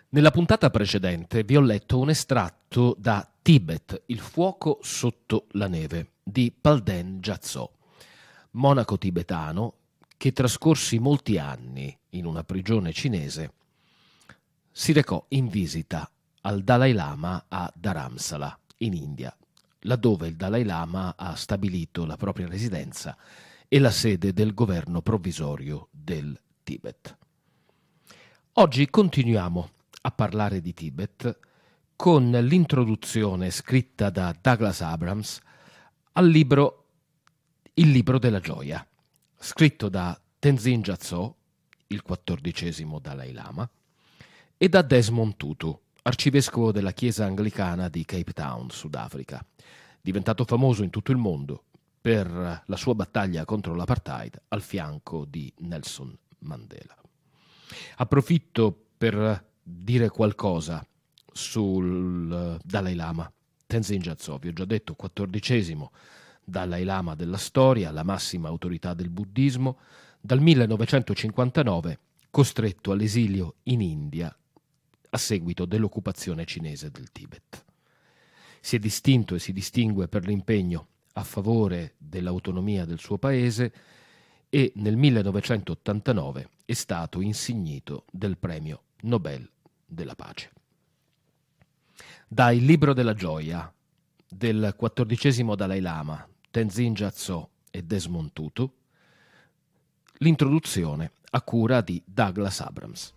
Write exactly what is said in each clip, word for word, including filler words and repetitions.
Nella puntata precedente vi ho letto un estratto da Tibet, il fuoco sotto la neve, di Palden Giazzò, monaco tibetano che trascorsi molti anni in una prigione cinese, si recò in visita al Dalai Lama a Dharamsala, in India, laddove il Dalai Lama ha stabilito la propria residenza e la sede del governo provvisorio del Tibet. Oggi continuiamo a parlare di Tibet con l'introduzione scritta da Douglas Abrams al libro Il libro della gioia, scritto da Tenzin Gyatso, il quattordicesimo Dalai Lama, e da Desmond Tutu, arcivescovo della Chiesa anglicana di Cape Town, Sudafrica, diventato famoso in tutto il mondo per la sua battaglia contro l'apartheid al fianco di Nelson Mandela. Approfitto per dire qualcosa sul Dalai Lama. Tenzin Gyatso, vi ho già detto, quattordicesimo Dalai Lama della storia, la massima autorità del buddismo, dal millenovecentocinquantanove costretto all'esilio in India a seguito dell'occupazione cinese del Tibet. Si è distinto e si distingue per l'impegno a favore dell'autonomia del suo paese e nel millenovecentottantanove è stato insignito del premio Nobel della pace. Da Il libro della gioia del quattordicesimo Dalai Lama, Tenzin Gyatso e Desmond Tutu, l'introduzione a cura di Douglas Abrams.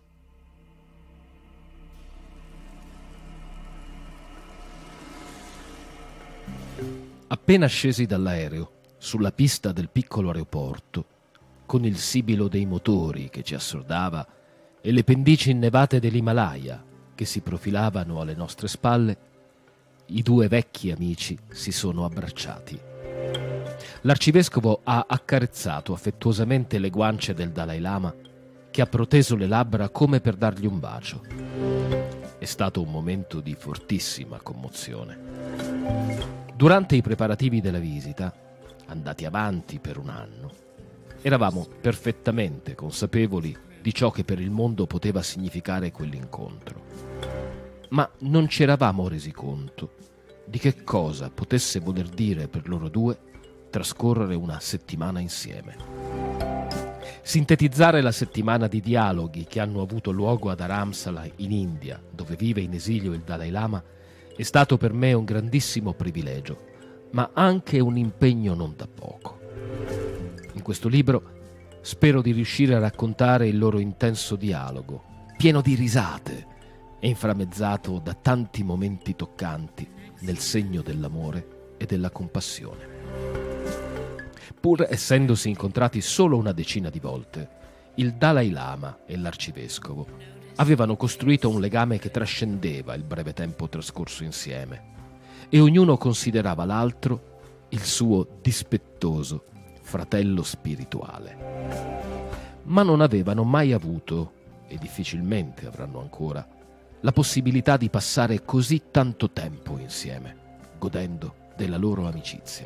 Appena scesi dall'aereo, sulla pista del piccolo aeroporto, con il sibilo dei motori che ci assordava e le pendici innevate dell'Himalaya che si profilavano alle nostre spalle, i due vecchi amici si sono abbracciati. L'arcivescovo ha accarezzato affettuosamente le guance del Dalai Lama, che ha proteso le labbra come per dargli un bacio. È stato un momento di fortissima commozione. Durante i preparativi della visita, andati avanti per un anno, eravamo perfettamente consapevoli di ciò che per il mondo poteva significare quell'incontro. Ma non ci eravamo resi conto di che cosa potesse voler dire per loro due trascorrere una settimana insieme. Sintetizzare la settimana di dialoghi che hanno avuto luogo a Dharamsala in India, dove vive in esilio il Dalai Lama, è stato per me un grandissimo privilegio, ma anche un impegno non da poco. In questo libro spero di riuscire a raccontare il loro intenso dialogo, pieno di risate e inframmezzato da tanti momenti toccanti nel segno dell'amore e della compassione. Pur essendosi incontrati solo una decina di volte, il Dalai Lama e l'arcivescovo avevano costruito un legame che trascendeva il breve tempo trascorso insieme e ognuno considerava l'altro il suo dispettoso fratello spirituale. Ma non avevano mai avuto, e difficilmente avranno ancora, la possibilità di passare così tanto tempo insieme, godendo della loro amicizia.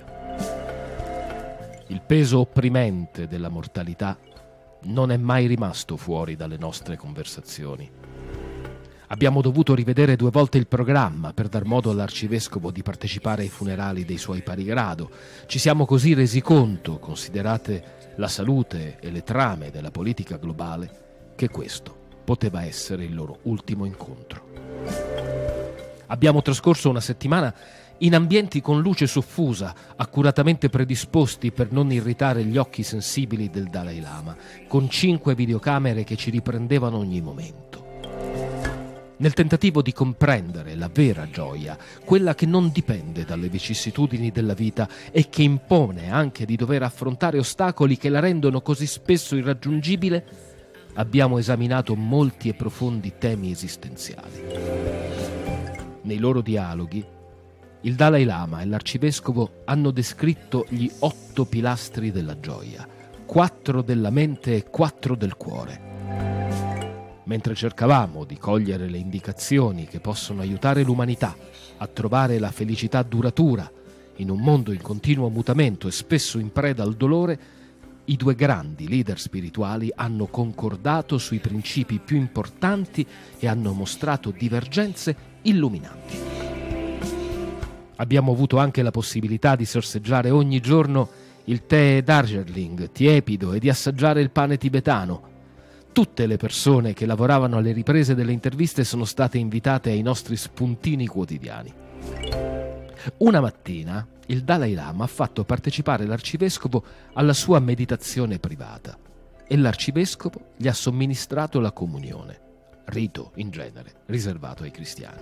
Il peso opprimente della mortalità non è mai rimasto fuori dalle nostre conversazioni. Abbiamo dovuto rivedere due volte il programma per dar modo all'arcivescovo di partecipare ai funerali dei suoi pari grado. Ci siamo così resi conto, considerate la salute e le trame della politica globale, che questo poteva essere il loro ultimo incontro. Abbiamo trascorso una settimana in ambienti con luce soffusa, accuratamente predisposti per non irritare gli occhi sensibili del Dalai Lama, con cinque videocamere che ci riprendevano ogni momento. Nel tentativo di comprendere la vera gioia, quella che non dipende dalle vicissitudini della vita e che impone anche di dover affrontare ostacoli che la rendono così spesso irraggiungibile, abbiamo esaminato molti e profondi temi esistenziali. Nei loro dialoghi, il Dalai Lama e l'arcivescovo hanno descritto gli otto pilastri della gioia, quattro della mente e quattro del cuore. Mentre cercavamo di cogliere le indicazioni che possono aiutare l'umanità a trovare la felicità duratura in un mondo in continuo mutamento e spesso in preda al dolore, i due grandi leader spirituali hanno concordato sui principi più importanti e hanno mostrato divergenze illuminanti. Abbiamo avuto anche la possibilità di sorseggiare ogni giorno il tè Darjeeling tiepido e di assaggiare il pane tibetano. Tutte le persone che lavoravano alle riprese delle interviste sono state invitate ai nostri spuntini quotidiani. Una mattina il Dalai Lama ha fatto partecipare l'arcivescovo alla sua meditazione privata e l'arcivescovo gli ha somministrato la comunione, rito in genere riservato ai cristiani.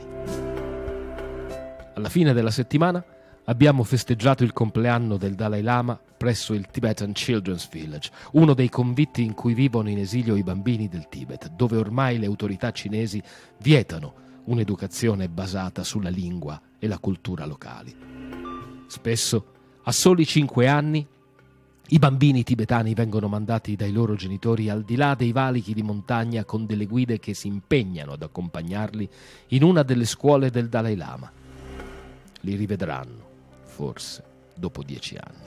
Alla fine della settimana abbiamo festeggiato il compleanno del Dalai Lama presso il Tibetan Children's Village, uno dei convitti in cui vivono in esilio i bambini del Tibet, dove ormai le autorità cinesi vietano un'educazione basata sulla lingua e la cultura locali. Spesso, a soli cinque anni, i bambini tibetani vengono mandati dai loro genitori al di là dei valichi di montagna con delle guide che si impegnano ad accompagnarli in una delle scuole del Dalai Lama. Li rivedranno, forse, dopo dieci anni.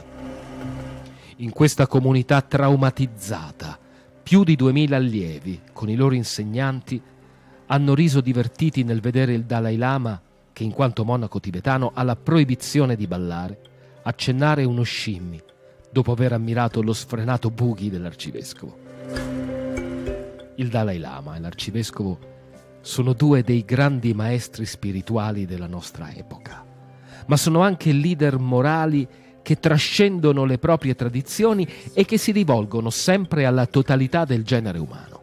In questa comunità traumatizzata, più di duemila allievi, con i loro insegnanti, hanno riso divertiti nel vedere il Dalai Lama, che in quanto monaco tibetano ha la proibizione di ballare, accennare uno shimmy, dopo aver ammirato lo sfrenato boogie dell'arcivescovo. Il Dalai Lama e l'arcivescovo sono due dei grandi maestri spirituali della nostra epoca, ma sono anche leader morali che trascendono le proprie tradizioni e che si rivolgono sempre alla totalità del genere umano.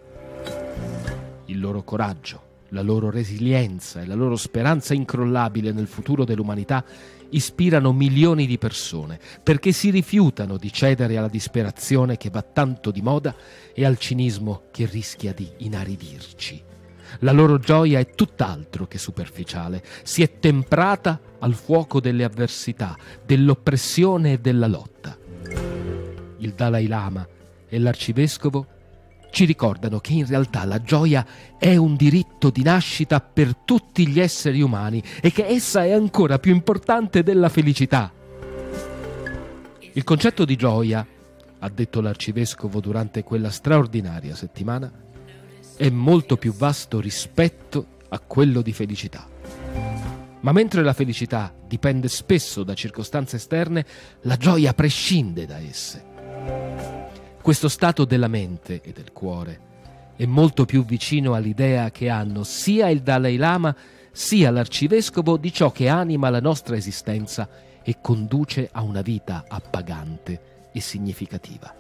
Il loro coraggio, la loro resilienza e la loro speranza incrollabile nel futuro dell'umanità ispirano milioni di persone perché si rifiutano di cedere alla disperazione che va tanto di moda e al cinismo che rischia di inaridirci. La loro gioia è tutt'altro che superficiale, si è temprata al fuoco delle avversità, dell'oppressione e della lotta. Il Dalai Lama e l'arcivescovo ci ricordano che in realtà la gioia è un diritto di nascita per tutti gli esseri umani e che essa è ancora più importante della felicità. Il concetto di gioia, ha detto l'arcivescovo durante quella straordinaria settimana, è molto più vasto rispetto a quello di felicità. Ma mentre la felicità dipende spesso da circostanze esterne, la gioia prescinde da esse. Questo stato della mente e del cuore è molto più vicino all'idea che hanno sia il Dalai Lama sia l'arcivescovo di ciò che anima la nostra esistenza e conduce a una vita appagante e significativa.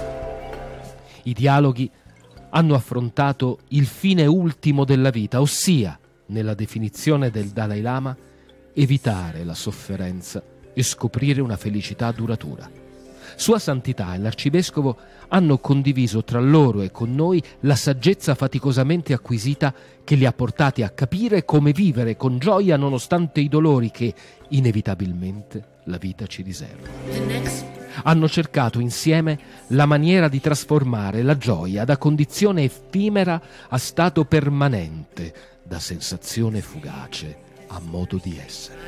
I dialoghi hanno affrontato il fine ultimo della vita, ossia, nella definizione del Dalai Lama, evitare la sofferenza e scoprire una felicità duratura. Sua Santità e l'arcivescovo hanno condiviso tra loro e con noi la saggezza faticosamente acquisita che li ha portati a capire come vivere con gioia nonostante i dolori che, inevitabilmente, la vita ci riserva. Hanno cercato insieme la maniera di trasformare la gioia da condizione effimera a stato permanente, da sensazione fugace a modo di essere.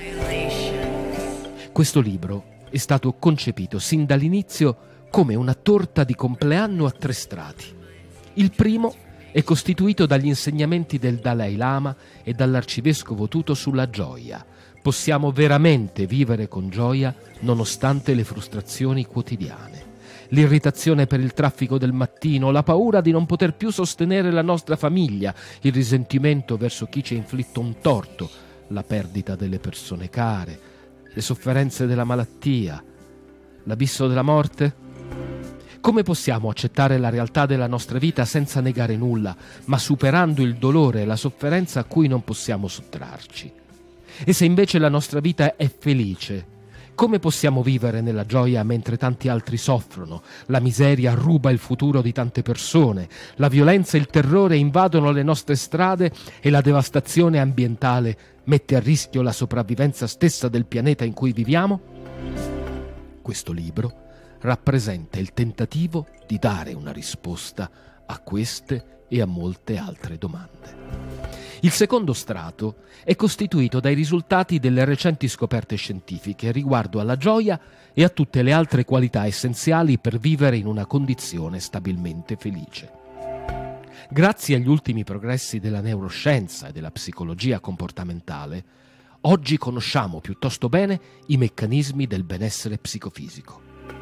Questo libro è stato concepito sin dall'inizio come una torta di compleanno a tre strati. Il primo è costituito dagli insegnamenti del Dalai Lama e dall'arcivescovo Tuto sulla gioia. Possiamo veramente vivere con gioia nonostante le frustrazioni quotidiane. L'irritazione per il traffico del mattino, la paura di non poter più sostenere la nostra famiglia, il risentimento verso chi ci ha inflitto un torto, la perdita delle persone care, le sofferenze della malattia, l'abisso della morte? Come possiamo accettare la realtà della nostra vita senza negare nulla, ma superando il dolore e la sofferenza a cui non possiamo sottrarci? E se invece la nostra vita è felice, come possiamo vivere nella gioia mentre tanti altri soffrono? La miseria ruba il futuro di tante persone, la violenza e il terrore invadono le nostre strade e la devastazione ambientale mette a rischio la sopravvivenza stessa del pianeta in cui viviamo? Questo libro rappresenta il tentativo di dare una risposta a queste e a molte altre domande. Il secondo strato è costituito dai risultati delle recenti scoperte scientifiche riguardo alla gioia e a tutte le altre qualità essenziali per vivere in una condizione stabilmente felice. Grazie agli ultimi progressi della neuroscienza e della psicologia comportamentale, oggi conosciamo piuttosto bene i meccanismi del benessere psicofisico.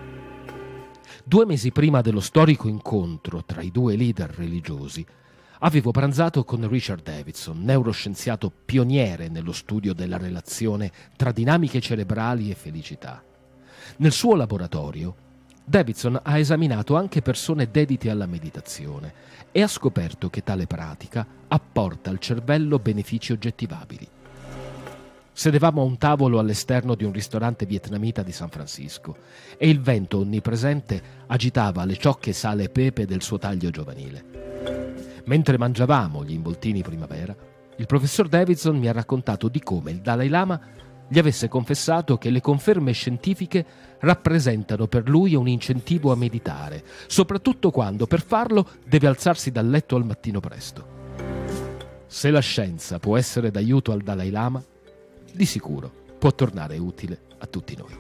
Due mesi prima dello storico incontro tra i due leader religiosi, avevo pranzato con Richard Davidson, neuroscienziato pioniere nello studio della relazione tra dinamiche cerebrali e felicità. Nel suo laboratorio, Davidson ha esaminato anche persone dedite alla meditazione e ha scoperto che tale pratica apporta al cervello benefici oggettivabili. Sedevamo a un tavolo all'esterno di un ristorante vietnamita di San Francisco e il vento onnipresente agitava le ciocche sale e pepe del suo taglio giovanile. Mentre mangiavamo gli involtini primavera, il professor Davidson mi ha raccontato di come il Dalai Lama gli avesse confessato che le conferme scientifiche rappresentano per lui un incentivo a meditare, soprattutto quando per farlo deve alzarsi dal letto al mattino presto. Se la scienza può essere d'aiuto al Dalai Lama, di sicuro può tornare utile a tutti noi.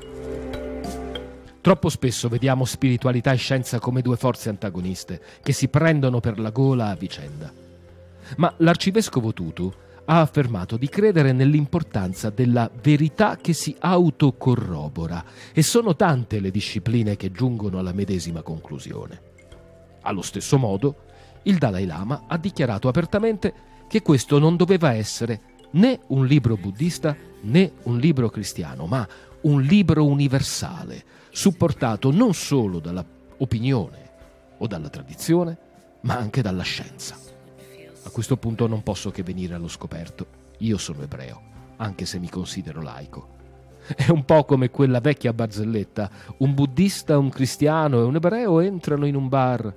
Troppo spesso vediamo spiritualità e scienza come due forze antagoniste che si prendono per la gola a vicenda. Ma l'arcivescovo Tutu ha affermato di credere nell'importanza della verità che si autocorrobora e sono tante le discipline che giungono alla medesima conclusione. Allo stesso modo, il Dalai Lama ha dichiarato apertamente che questo non doveva essere né un libro buddista né un libro cristiano, ma un libro universale, supportato non solo dalla opinione o dalla tradizione, ma anche dalla scienza. A questo punto non posso che venire allo scoperto. Io sono ebreo, anche se mi considero laico. È un po' come quella vecchia barzelletta: un buddista, un cristiano e un ebreo entrano in un bar.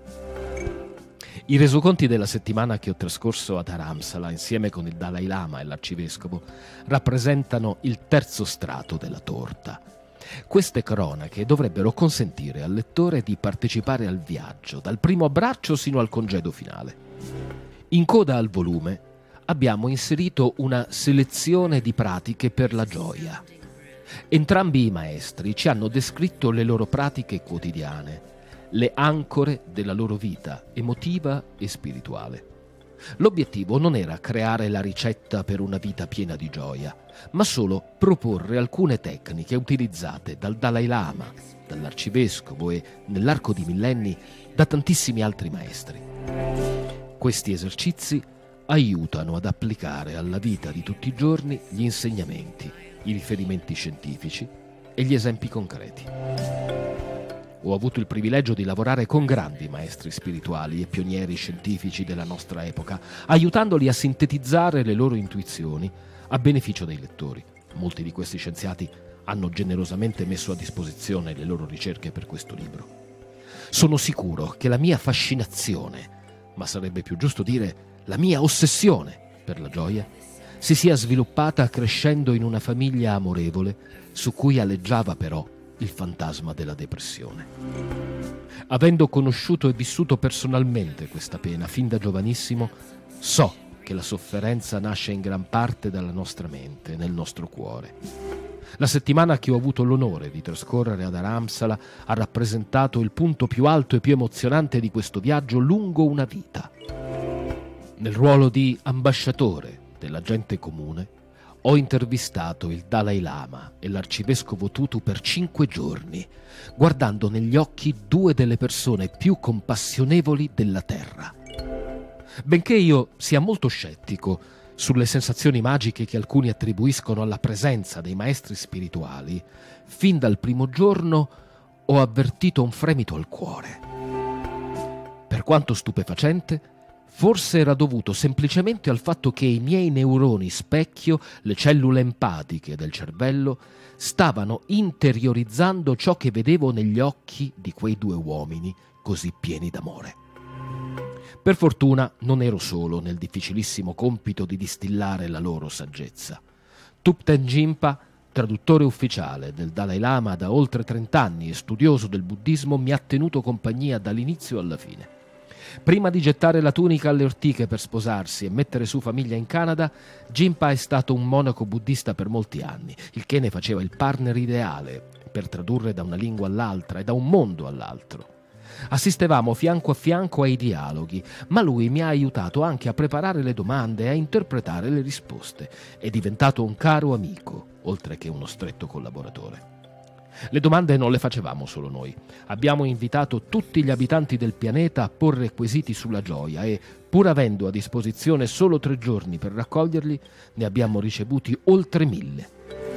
I resoconti della settimana che ho trascorso ad Dharamsala insieme con il Dalai Lama e l'arcivescovo rappresentano il terzo strato della torta. Queste cronache dovrebbero consentire al lettore di partecipare al viaggio, dal primo abbraccio sino al congedo finale. In coda al volume abbiamo inserito una selezione di pratiche per la gioia. Entrambi i maestri ci hanno descritto le loro pratiche quotidiane, le ancore della loro vita emotiva e spirituale. L'obiettivo non era creare la ricetta per una vita piena di gioia, ma solo proporre alcune tecniche utilizzate dal Dalai Lama, dall'arcivescovo e, nell'arco di millenni, da tantissimi altri maestri. Questi esercizi aiutano ad applicare alla vita di tutti i giorni gli insegnamenti, i riferimenti scientifici e gli esempi concreti. Ho avuto il privilegio di lavorare con grandi maestri spirituali e pionieri scientifici della nostra epoca, aiutandoli a sintetizzare le loro intuizioni a beneficio dei lettori. Molti di questi scienziati hanno generosamente messo a disposizione le loro ricerche per questo libro. Sono sicuro che la mia fascinazione, ma sarebbe più giusto dire la mia ossessione per la gioia, si sia sviluppata crescendo in una famiglia amorevole su cui aleggiava però il fantasma della depressione. Avendo conosciuto e vissuto personalmente questa pena fin da giovanissimo, so che la sofferenza nasce in gran parte dalla nostra mente, nel nostro cuore. La settimana che ho avuto l'onore di trascorrere ad Dharamsala ha rappresentato il punto più alto e più emozionante di questo viaggio lungo una vita. Nel ruolo di ambasciatore della gente comune, ho intervistato il Dalai Lama e l'arcivescovo Tutu per cinque giorni, guardando negli occhi due delle persone più compassionevoli della Terra. Benché io sia molto scettico sulle sensazioni magiche che alcuni attribuiscono alla presenza dei maestri spirituali, fin dal primo giorno ho avvertito un fremito al cuore. Per quanto stupefacente, forse era dovuto semplicemente al fatto che i miei neuroni specchio, le cellule empatiche del cervello, stavano interiorizzando ciò che vedevo negli occhi di quei due uomini così pieni d'amore. Per fortuna non ero solo nel difficilissimo compito di distillare la loro saggezza. Thupten Jinpa, traduttore ufficiale del Dalai Lama da oltre trent'anni e studioso del buddismo, mi ha tenuto compagnia dall'inizio alla fine. Prima di gettare la tunica alle ortiche per sposarsi e mettere su famiglia in Canada, Jinpa è stato un monaco buddista per molti anni, il che ne faceva il partner ideale per tradurre da una lingua all'altra e da un mondo all'altro. Assistevamo fianco a fianco ai dialoghi, ma lui mi ha aiutato anche a preparare le domande e a interpretare le risposte. È diventato un caro amico, oltre che uno stretto collaboratore. Le domande non le facevamo solo noi. Abbiamo invitato tutti gli abitanti del pianeta a porre quesiti sulla gioia e, pur avendo a disposizione solo tre giorni per raccoglierli, ne abbiamo ricevuti oltre mille.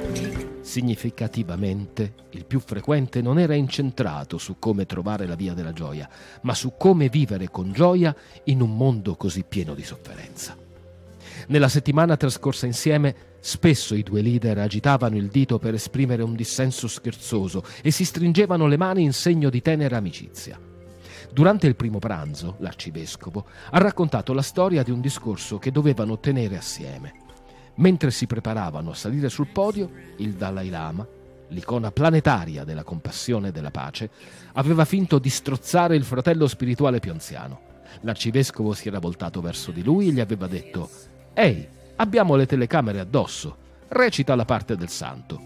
Significativamente, il più frequente non era incentrato su come trovare la via della gioia, ma su come vivere con gioia in un mondo così pieno di sofferenza. Nella settimana trascorsa insieme, spesso i due leader agitavano il dito per esprimere un dissenso scherzoso e si stringevano le mani in segno di tenera amicizia. Durante il primo pranzo, l'arcivescovo ha raccontato la storia di un discorso che dovevano tenere assieme. Mentre si preparavano a salire sul podio, il Dalai Lama, l'icona planetaria della compassione e della pace, aveva finto di strozzare il fratello spirituale più anziano. L'arcivescovo si era voltato verso di lui e gli aveva detto: «Ehi, abbiamo le telecamere addosso, recita la parte del santo».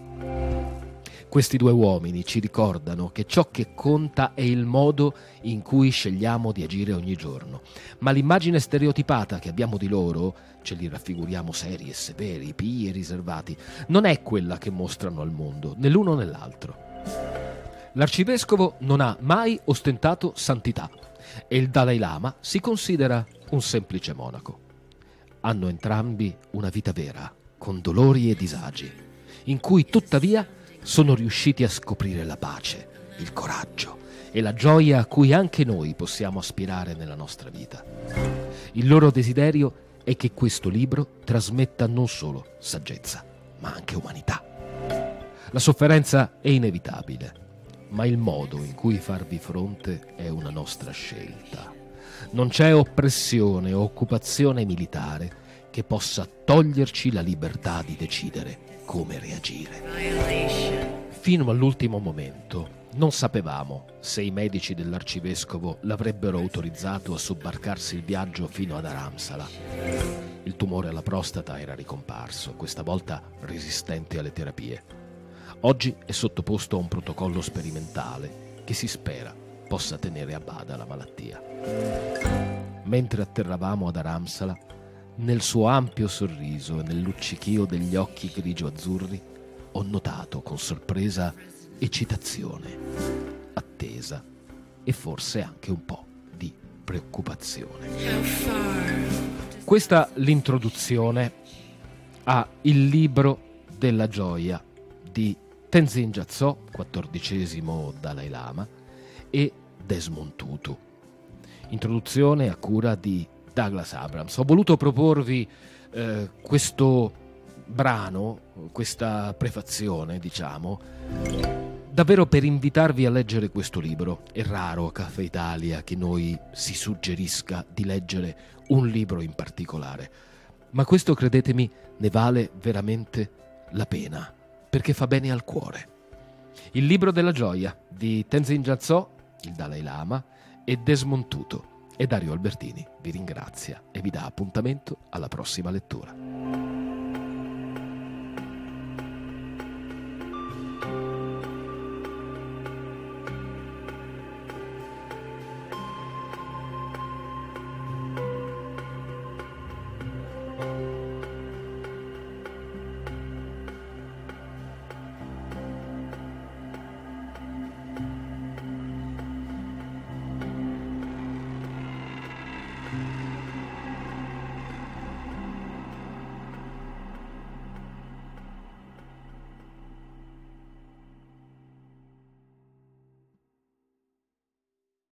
Questi due uomini ci ricordano che ciò che conta è il modo in cui scegliamo di agire ogni giorno, ma l'immagine stereotipata che abbiamo di loro, ce li raffiguriamo seri e severi, pii e riservati, non è quella che mostrano al mondo, né l'uno né l'altro. L'arcivescovo non ha mai ostentato santità e il Dalai Lama si considera un semplice monaco. Hanno entrambi una vita vera, con dolori e disagi, in cui tuttavia sono riusciti a scoprire la pace, il coraggio e la gioia a cui anche noi possiamo aspirare nella nostra vita. Il loro desiderio è che questo libro trasmetta non solo saggezza, ma anche umanità. La sofferenza è inevitabile, ma il modo in cui farvi fronte è una nostra scelta. Non c'è oppressione o occupazione militare che possa toglierci la libertà di decidere come reagire. Fino all'ultimo momento non sapevamo se i medici dell'arcivescovo l'avrebbero autorizzato a sobbarcarsi il viaggio fino ad Dharamsala. Il tumore alla prostata era ricomparso, questa volta resistente alle terapie. Oggi è sottoposto a un protocollo sperimentale che si spera possa tenere a bada la malattia. Mentre atterravamo ad Dharamsala, nel suo ampio sorriso e nel luccichio degli occhi grigio-azzurri, ho notato con sorpresa eccitazione, attesa e forse anche un po' di preoccupazione. Questa l'introduzione a Il libro della gioia di Tenzin Gyatso, quattordicesimo Dalai Lama, e Desmond Tutu. Introduzione a cura di Douglas Abrams. Ho voluto proporvi eh, questo brano, questa prefazione, diciamo, davvero per invitarvi a leggere questo libro. È raro a Caffè Italia che noi si suggerisca di leggere un libro in particolare, ma questo, credetemi, ne vale veramente la pena, perché fa bene al cuore. Il libro della gioia di Tenzin Gyatso, il Dalai Lama, e Desmond Tutu. E Dario Albertini vi ringrazia e vi dà appuntamento alla prossima lettura.